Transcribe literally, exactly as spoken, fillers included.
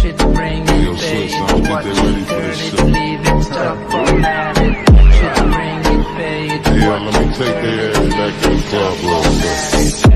Shit bring it, Yo, sis, I don't think they ready for this shit. leave it, stuck formatted. Shit bring it, pay it. Yeah, let me take their ass back to the club real quick.